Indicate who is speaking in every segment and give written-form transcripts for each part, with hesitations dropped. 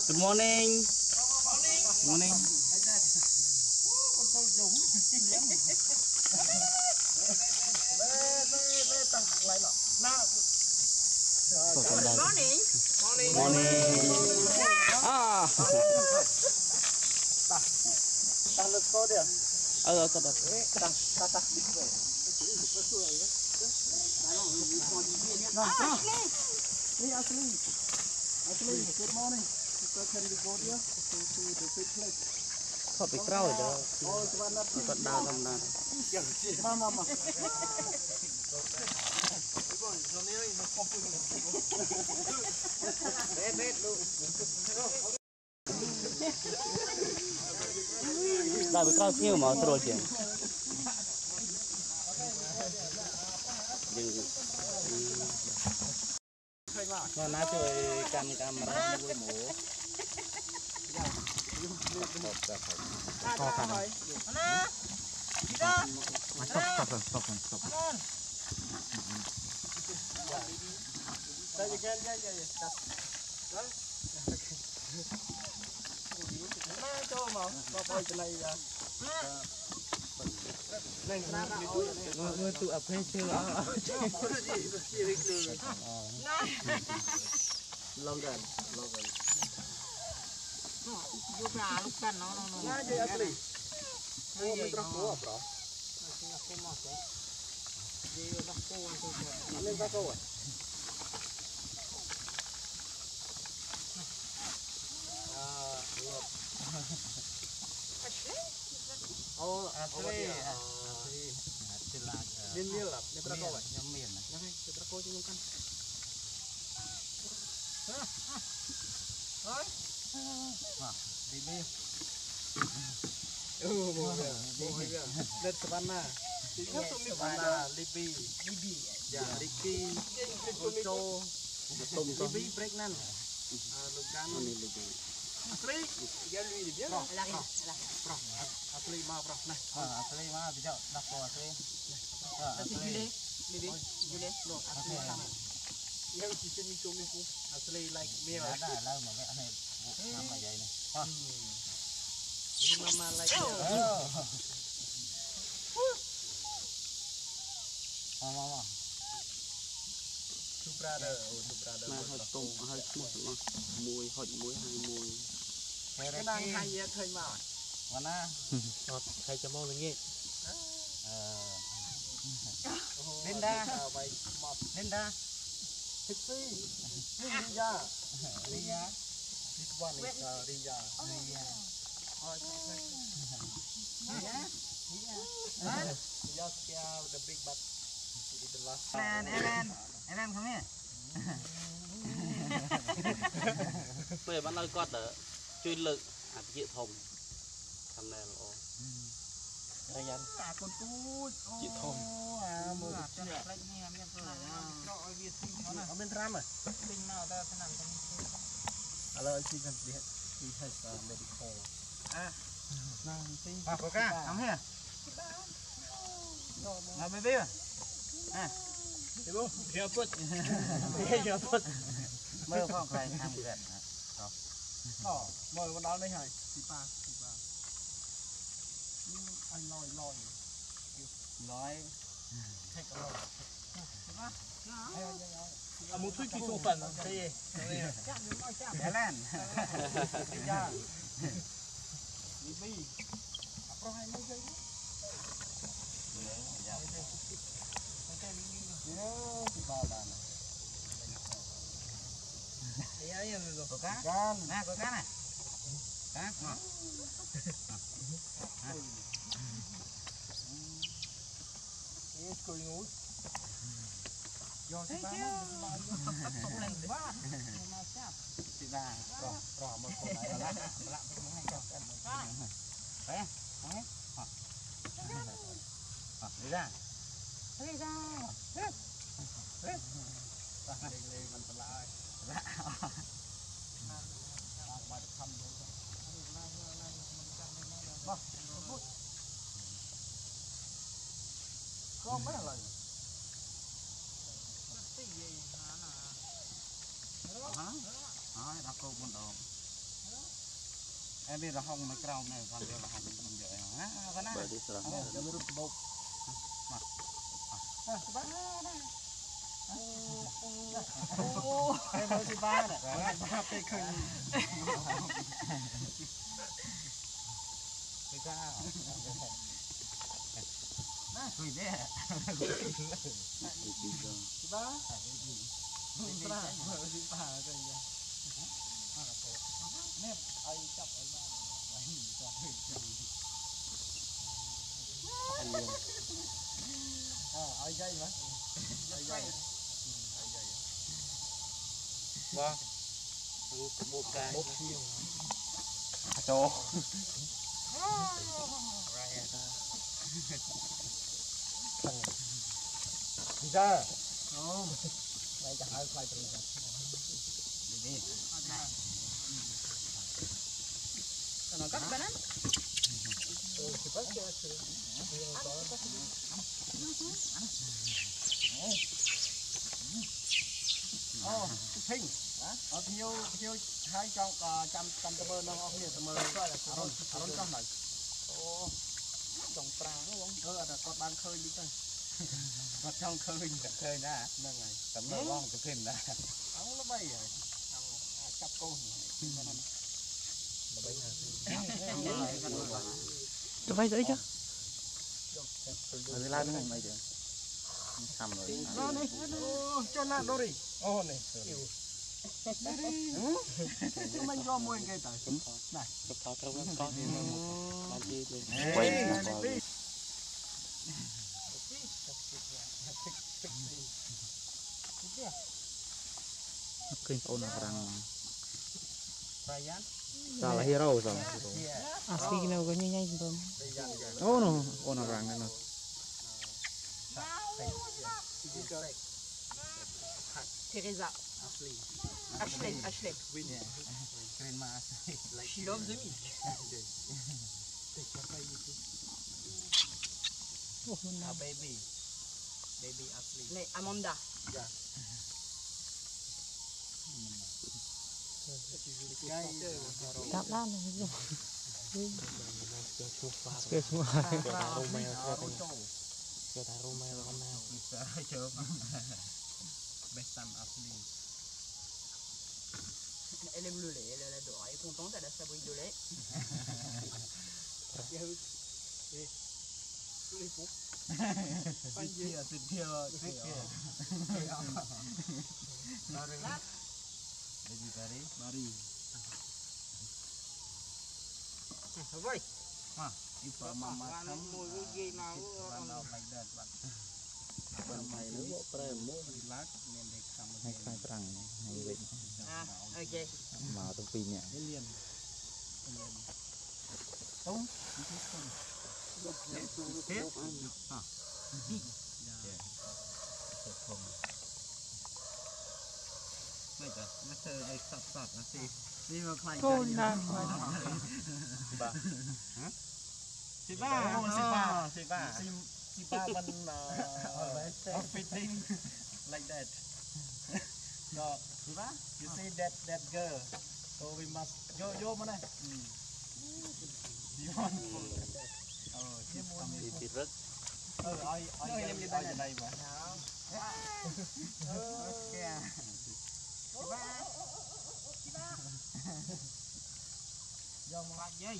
Speaker 1: Good morning. Good morning.
Speaker 2: Morning.
Speaker 1: Morning. Ah.
Speaker 3: Tăng lực có được.
Speaker 1: Có được.
Speaker 3: Tăng. Ashley, good morning. Can we go there to the big place?
Speaker 1: Thôi bị trao rồi. Còn đau không đau.
Speaker 3: Mama.
Speaker 1: Đã bị trao nhiều mà rồi chứ. Mà nói chơi camera vui mổ. Khó khăn. Stop. Người tụ ập hay chưa đó.
Speaker 3: Long gun.
Speaker 2: Vô ra lúc cần nó.
Speaker 3: Nah, jadi Ashley. Oh, mitra ko bro. Lên ra câu à? Oh, Ashley. Din dia lah, mitra ko.
Speaker 1: Nhâm miền này.
Speaker 3: Nah, mitra ko juga kan.
Speaker 1: Đi đi.
Speaker 3: That's Savannah. Savannah, Libby. Ya, Ricky, Ocho, Libby pregnant. Lucano. Asli, dia lui dia. Bro, Asli ma bro. Nah,
Speaker 1: Asli mah bisa dak ko asli.
Speaker 2: Asli. Jule.
Speaker 3: no, Asli sama. Yang sisi ni cumi ku. Asli like me lah.
Speaker 1: Ada lah mà cái này nama vậy này.
Speaker 3: Ini mama like me.
Speaker 1: Mama.
Speaker 3: Two brother.
Speaker 1: Mà hơi tôm hơi mùi hột muối hai mùi.
Speaker 3: Cái đang hai ye thôi mà.
Speaker 1: Mana?
Speaker 3: Hai cho môi mình nghe.
Speaker 1: Linda.
Speaker 3: Vậy mập.
Speaker 1: Linda.
Speaker 3: Pixie. Ria. This one is Ria. Just the big butt. The last.
Speaker 1: Ellen come here. Bây giờ bạn ơi con đỡ chuyên lực chịu thùng thằng này là
Speaker 3: Đây anh.
Speaker 2: Cả con cút.
Speaker 3: Chị Thông.
Speaker 2: Một cái này nghe miệng rồi.
Speaker 3: Ở bên Tram à?
Speaker 2: Tinh nào ta sẽ làm cái này.
Speaker 3: Hello, she can be. She has medical.
Speaker 1: Coca, come here. Nào baby.
Speaker 3: Đi bố, here put.
Speaker 1: Mơ không phải ăn gật.
Speaker 3: Mời con đó đây hả? Chị ba. Anh lòi.
Speaker 1: Nói
Speaker 3: Take a look. Một chút kỹ số phần đây.
Speaker 1: Ellen.
Speaker 3: Dạ. Đi. Apa hai mấy giây? Chị ba đàn. Đấy rồi.
Speaker 1: Coca.
Speaker 3: Gan.
Speaker 1: Nè Coca này. Cá.
Speaker 3: Yes, going on. Do
Speaker 2: Thấy
Speaker 3: chị ba.
Speaker 2: Không lên quá.
Speaker 1: Chị ba.
Speaker 3: Rồi một con này là lạ cũng hay cho.
Speaker 1: Đấy. Không hết. Đi ra.
Speaker 2: Đi ra.
Speaker 3: Lên mình phải lại.
Speaker 1: Lạ.
Speaker 3: Mà được thăm rồi. Có mấy lần.
Speaker 1: Hả? Đó, cô con đồ.
Speaker 3: em biết là hông mấy cầu này còn là hông mình dễ hả con nào
Speaker 1: bởi đi sờ
Speaker 3: để mới rút bột mặt em nói gì ba này ba cái khơi cái cao Hãy subscribe cho kênh Ghiền Mì Gõ để không bỏ lỡ những video hấp ra không đây chẳng ai quay từ đi
Speaker 2: nó cắt bên á
Speaker 3: thinh ở thiếu hai trong trăm tơ bơ nó không nhiều tơ bơ rồi trong này
Speaker 2: trồng trà đúng không
Speaker 3: là con ban khơi đi thôi con trong khơi nè nâng này tấm nó bong cái phim nè ông nó bay rồi chắp cô
Speaker 4: cho vay dễ chứ ở đây nó mày chứ xăm rồi
Speaker 3: nó này cho nó đâu đi ô này mình cho mua cái tới này
Speaker 1: chụp tháo trâu lên con làm gì đi
Speaker 3: quay
Speaker 4: kinh ôn là răng
Speaker 3: Ryan
Speaker 4: sao là hero rồi asli nào có như nhanh không ô nó ôn là răng này nó
Speaker 2: Teresa Ashley she loves me
Speaker 3: baby Ashley
Speaker 2: này Amanda
Speaker 4: tạm đan này rồi cái số hai
Speaker 1: cho thằng Romeo con nào
Speaker 3: chờ Besam Ashley
Speaker 2: elle aime le lait elle adore elle est contente elle a sa brique de lait
Speaker 3: Xin thiêu Mari
Speaker 2: vậy
Speaker 3: Ipa mama kamu
Speaker 2: mùi cái gì nào
Speaker 3: Banao like that but
Speaker 1: bên mày nó bộ pre mũ
Speaker 3: relax nên để kamu
Speaker 4: hai khai răng này hai vịnh
Speaker 2: ok
Speaker 4: màu trong pin nhỉ
Speaker 3: alien không bây giờ nó chơi đây sọt nó xì đi mà phải
Speaker 4: thôi là
Speaker 3: si ba mình fitting like that no you see that girl so we must yo mà này
Speaker 1: đi thì rất
Speaker 3: ai em đi đây mà do một dây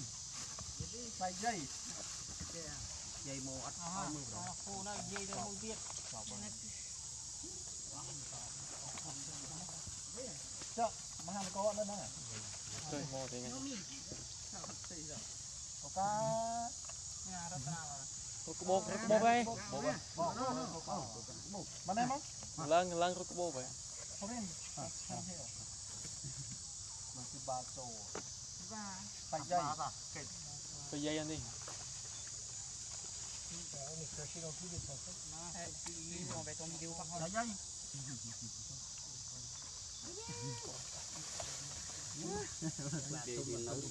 Speaker 3: dây mồ ắt mưa rồi
Speaker 2: cô nói dây đâu môi viết
Speaker 3: chợ mà hàng có nữa nè
Speaker 1: chơi mò thế này
Speaker 3: có cá
Speaker 2: nhà rất nào
Speaker 1: bô vậy
Speaker 3: mà em không
Speaker 1: lăng bô vậy
Speaker 3: không biết mà cái ba trâu phải dây
Speaker 1: phải dây anh đi
Speaker 3: phải dây
Speaker 1: đi nấu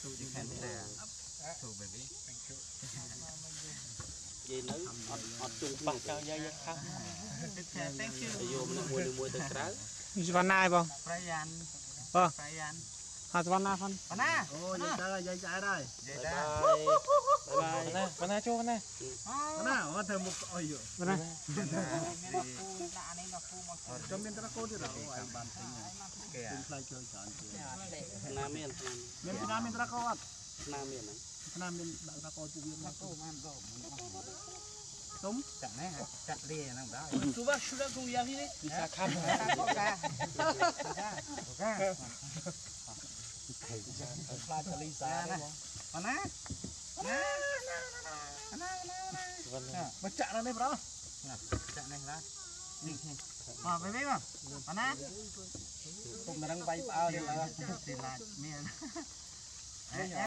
Speaker 1: dây nấu ọt chung bạc cao dây khác vô mình mua từ trái
Speaker 4: van nai không
Speaker 3: Ryan
Speaker 4: vâng
Speaker 3: Ryan
Speaker 4: hạt văn na phân
Speaker 2: Văn Na.
Speaker 3: Ô dây ta dây trái đây.
Speaker 1: Bye bye. Bye bye.
Speaker 4: văn na cho văn na
Speaker 3: Văn Na, có thêm một ôi dồi.
Speaker 4: văn na
Speaker 3: Trong bên ta có đi đâu anh bàn tính này. Bên play chơi chọn chuyện.
Speaker 1: Nam miền.
Speaker 3: Bên Việt Nam bên ta có ăn.
Speaker 1: Nam miền này.
Speaker 3: Việt Nam bên ta có chụp viên. Đúng.
Speaker 4: chặt này chặt đi nó đó
Speaker 2: Sudah sudah tunggu ya ini.
Speaker 4: bisa khăm pha cho ly xa đấy
Speaker 3: Văn Na. Mà chạm nó đây bro.
Speaker 4: chặt này ra
Speaker 3: À phải biết không? Văn Na.
Speaker 4: cũng đang bay bao đi là
Speaker 3: Thì là miền.